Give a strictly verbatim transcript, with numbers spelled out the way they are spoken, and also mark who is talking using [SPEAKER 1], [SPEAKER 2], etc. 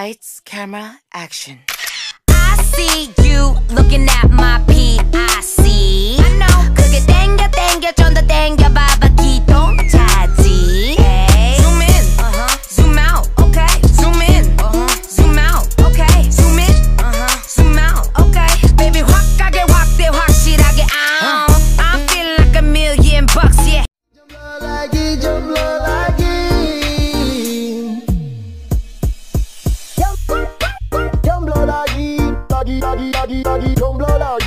[SPEAKER 1] Lights, camera, action.
[SPEAKER 2] I see you looking at my P I C. I know. 그게 땡겨 땡겨 좀 더 땡겨 봐봐 기동 차지. Hey. Zoom in, uh-huh. Zoom out, okay. Zoom in, uh-huh. Zoom out, okay. Zoom in, uh-huh. Zoom out, okay. Baby 확 가게 확대 확실하게. Uh. I'm feeling like a million bucks, yeah.
[SPEAKER 3] Don't blow like